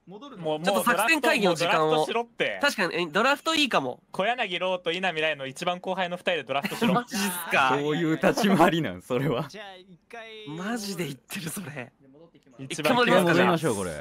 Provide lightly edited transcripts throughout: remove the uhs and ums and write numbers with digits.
戻るの。 もうちょっと作戦会議の時間をドラフトしろって。 確かにドラフトいいかも。 小柳ローと稲見ライの一番後輩の2人でドラフトしろ。 マジっすか。 どういう立ち回りなんそれは。 じゃあ一回。 マジで言ってるそれ。 一番戻りますか戻りましょうこれ。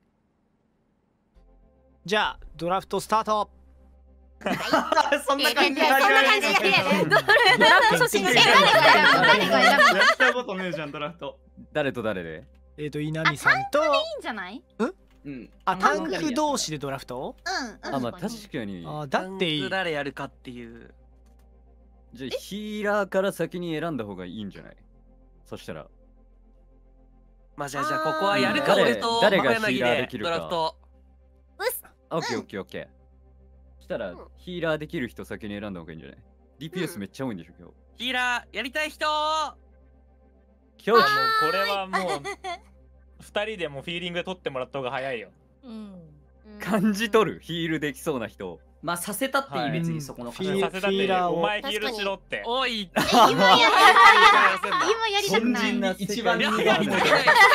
じゃあドラフトスタート。 そんな感じだけドラフト初心者。誰が選ぶ？ やったことねえじゃんドラフト。 誰と誰で？ 稲見さんと。 いいんじゃない？ うん。あ、タンク同士でドラフト？ あ、まあ確かに。 あ、だっていい。 誰やるかっていう。 じゃあヒーラーから先に選んだ方がいいんじゃない？そしたら。 まあじゃあここはやるか。俺と誰がヒーラーできるか。 ドラフト。 オッケーオッケーオッケー。したらヒーラーできる人先に選んだ方がいいんじゃない？ DPS めっちゃ多いんでしょ今日。 ヒーラーやりたい人。 今日これはもう2人でもフィーリングで取ってもらった方が早いよ。 感じ取るヒールできそうな人。 まあさせたっていい別にそこのさせたっていい。お前ヒールしろって。 おい。 今やりたくない。 一番苦手な。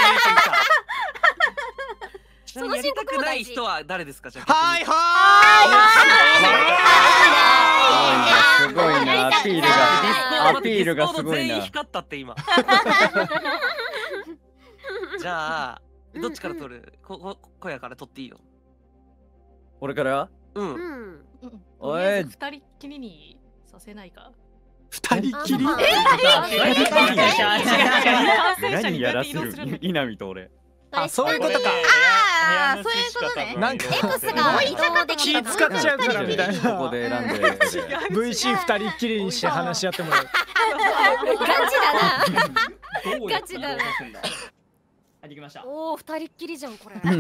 そのやりたくない人は誰ですか？じゃあ。はいすごいな。アピールがすごいな。 全員光ったって今。じゃあどっちから取る？小屋から取っていいよ。 俺から？ うん。 おい。 2人っきりにさせないか。 2人っきり？ 何やらせる？稲見と俺。 あ、そういうことか。 ああ、そういうことね。 なんか X が気使っちゃうからみたいな。 ここで選んで VC2 人っきりにして話し合ってもらう。 ガチだな。ガチだな。 あ、できました。 おお、2人っきりじゃんこれ。 で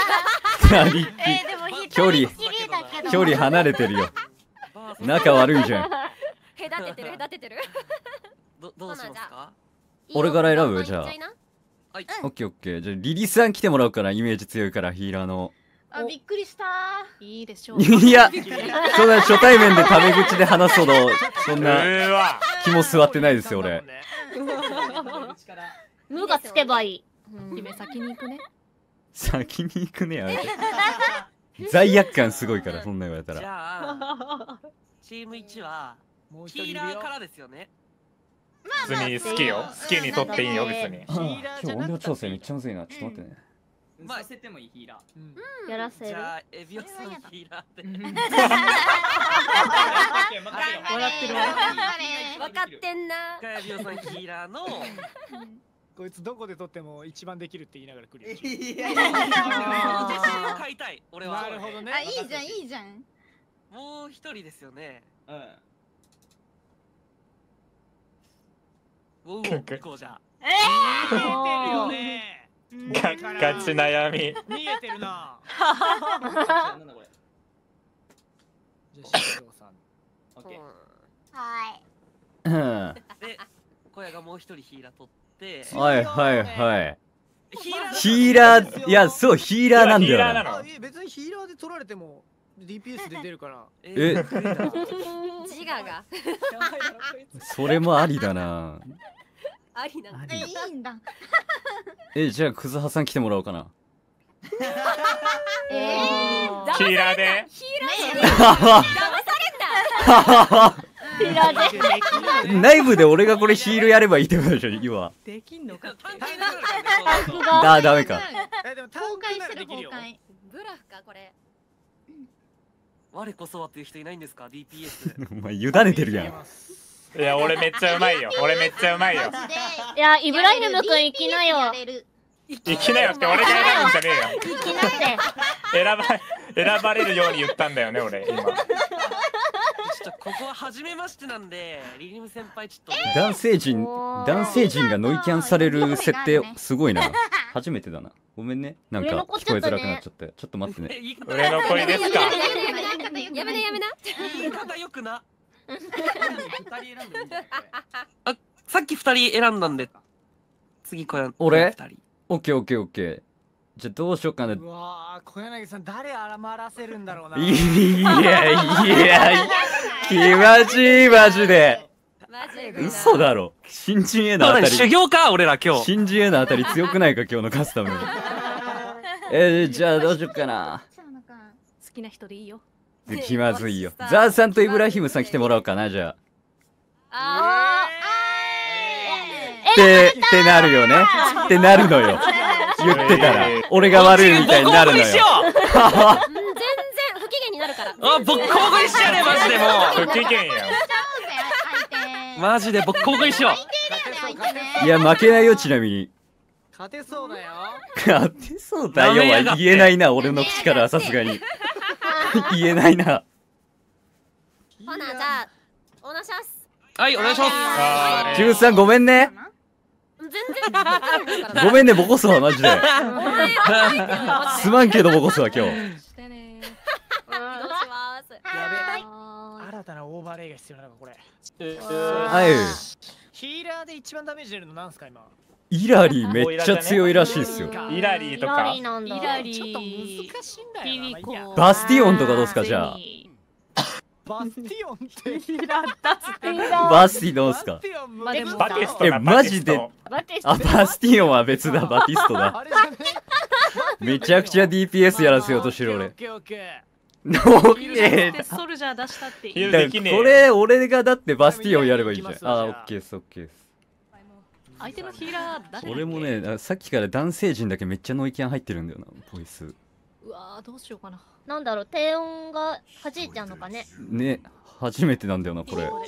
も距離離れてるよ。仲悪いじゃん。 隔ててる。 どうしますか？ 俺から選ぶ？じゃあ。 はい。 オッケーオッケー。じゃあリリスさん来てもらおうかな。イメージ強いからヒーラーの。 あ、びっくりした。 いいでしょう。 いや、そんな初対面でタメ口で話すほどそんな気も座ってないですよ俺。 無がつけばいい。 姫先に行くね。 先に行くねあれ。罪悪感すごいからそんな言われたら。 じゃあチーム1はヒーラーからですよね。 普通に好きよ。好きに取っていいよ別に。 今日音量調整めっちゃむずいな。ちょっと待ってね。 させてもいいヒーラー。 やらせる。 じゃあエビオさんヒーラーで。 笑ってるわ。 分かってんな。 エビオさんヒーラーの。 こいつどこで撮っても一番できるって言いながら来るよ。 自信を買いたい俺は。 なるほどね。 あ、いいじゃんいいじゃん。 もう一人ですよね。おう、行こうじゃあ。 見えてるよね。 ガチ悩み。 見えてるな。なんだこれ。じゃあシロさん。オッケー。 はい。 で、小屋がもう一人ヒーラー取って。 はいはいはい。ヒーラー、いやそうヒーラーなんだよな。 別にヒーラーで取られても DPS で出るから。 自我が。 それもありだな。 ありなんだ。いいんだ。 じゃあクズハさん来てもらおうかな。 ヒーラーで。 ヒーラーで。騙されんな。 内部で俺がこれヒールやればいいってことでしょ今。 できんのか。 ダメか。 でも崩壊してる崩壊。ブラフかこれ。 我こそはっていう人いないんですか DPS。 お前委ねてるやん。 いや俺めっちゃうまいよ。俺めっちゃうまいよ。 いやイブラヒム君行きなよ。 行きなよって俺が選ぶんじゃねえよ。 行きなって。 選ばれるように言ったんだよね俺今。 ここは初めましてなんでリリム先輩ちょっと。 男性陣がノイキャンされる設定すごいな。初めてだな。ごめんね。なんか聞こえづらくなっちゃって。ちょっと待ってね。 売れ残りですか。 やめなやめな。 言い方よくな。あ、さっき2人選んだんで次小屋俺オッケーオッケーオッケー。じゃあどうしようかな。 うわー小柳さん誰余らせるんだろうな。 いや気持ちいいマジで。嘘だろ。新人への当たり。 修行か俺ら今日。 新人への当たり強くないか今日のカスタム。 じゃあどうしよっかな。 好きな人でいいよ。 気まずいよ。ザーさんとイブラヒムさん来てもらおうかな、じゃあ。ってなるよね。ってなるのよ。言ってたら俺が悪いみたいになるのよ。 全然不機嫌になるから。 あ、ボッコボコにしてやれマジでも不機嫌やん。 う。マジでボッコボコにしよう。 いや負けないよ、ちなみに。 勝てそうだよ。 勝てそうだよは言えないな、俺の口からはさすがに。言えないな。 ほな、じゃあ、お願いします。 はい、お願いします。 はキュウさんごめんね。 全然。 ごめんね、ボコすわマジで。すまんけどボコすわ今日。 してね。 移動します。 新たなオーバーレイが必要なのかこれ。 はい。 ヒーラーで一番ダメージ出るのなんすか今。 イラリーめっちゃ強いらしいっすよ。 イラリーとか。 なんだ。 イラリー。 ちょっと難しいんだよな。まあいいやバスティオンとかどうすかじゃあ。 バスティオンって。 バスティどうすか。 バスティオンまあでもバティストだ。 マジでバティスト。 あ、バスティオンは別だ、バティストだ。 あれじゃね。 めちゃくちゃ DPS やらせようとしてる俺。 オッケーオッケー。 オッケー。 ソルジャー出したっていヒーい。 ルできねえ。 これ俺がだってバスティオンやればいいじゃん。あ、オッケーですオッケーです。 相手のヒーラー誰だっけ。 俺もね、さっきから男性陣だけめっちゃノイキャン入ってるんだよな、ボイス。 うわーどうしようかな。 なんだろう、低音が弾いちゃうのかね。 ね、初めてなんだよな、これ。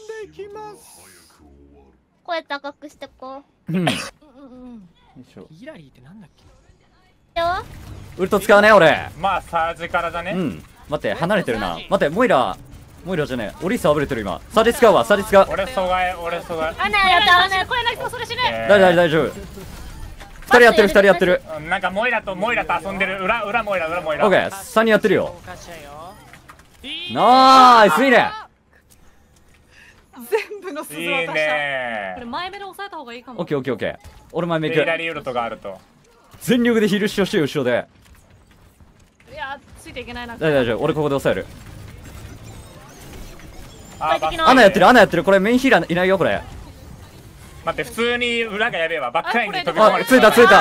声高くしてこうん。よいしょ。 ヒラリーってなんだっけ。 う。よ。 ウルト使うね、俺。 まあサージからだね。 うん。待って、離れてるな。待って、モイラじゃねえ。オリーサあぶれてる今。サージ使うわ、サージ使う。 俺阻害、俺阻害。 あなやったね、声なくてもそれしね。 大丈夫。二人やってる、二人やってる。 なんかモイラと遊んでる。裏モイラ。 オッケー、三人やってるよ。 動かしちゃうよ。 ナイス、いいね。 全部の鈴いい渡した。 ねこれ前目で押さえた方がいいかも。 オッケー。俺前目ー。 行く。 イラリーウルトがあると。 全力でヒールしようしてよ、後ろで。 いやついていけないな。 大丈夫、俺ここで押さえる。 あ、 アナやってる。これメインヒーラーいないよ、これ。 待って、普通に裏がやべえわ。バックラインに飛び込まあ、 れついた。ナイ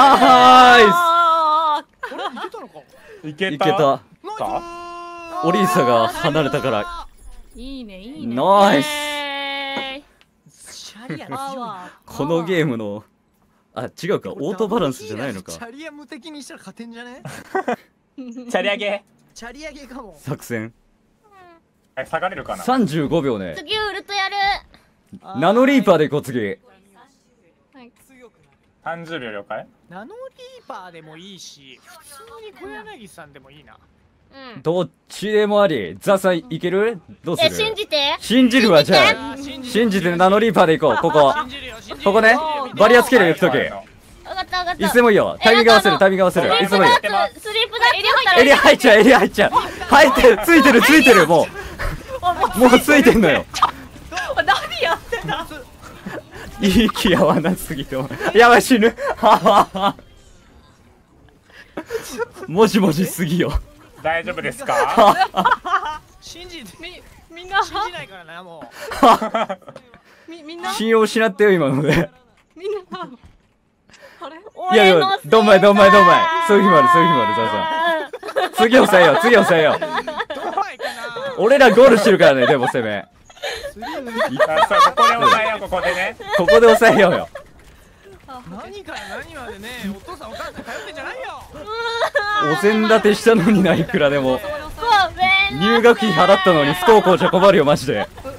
あこれいけたのか。 いけス。いた。 けた。 かオリーサが離れたから。 ーいいねいいね。 ナイス。 シャリアパワー。 このゲームの、あ、違うか、オートバランスじゃないのかチ。ャリア無敵にしたら勝てんじゃね。 チャリ上げ。 チャリ上げかも。 作戦。 下がれるかな。 35秒ね。 次ウルトやる。 ナノリーパーでいこう、次。 30秒了解。 ナノリーパーでもいいし、普通に小柳さんでもいいな。 うん。 どっちでもあり。ザさんいける？どうする？ 信じて。 信じるわ、じゃあ。信じてナノリーパーでいこう、ここ。ここね。バリアつけるよ、行くとき。 わかったわかった。 いつでもいいよ。タイミング合わせる、タイミング合わせる。いつでもいいよ。 スリープダーツエリア入っちゃう、入ってる、ついてる、もうついてんのよ。 何やってんだ。 息合わなすぎて。やばい、死ぬ。もじもじすぎよ。 大丈夫ですか？ 信じて。 みんな信じないからな、もみんな信用失ってよ、今ので。 みんなあれいやいや、どんまい。そういう日もある、ザさん。次抑えよう。 う。どうかな。 俺らゴールしてるからね、でも攻め。 あ、そう、ここで押さえよう、ここでね。 ここで抑えようよ。 何から何までね、お父さんお母さん頼ってんじゃないよ。 お膳立てしたのにな、いくらでも。 ごめん。 入学費払ったのに不登校じゃ困るよ、マジで。 う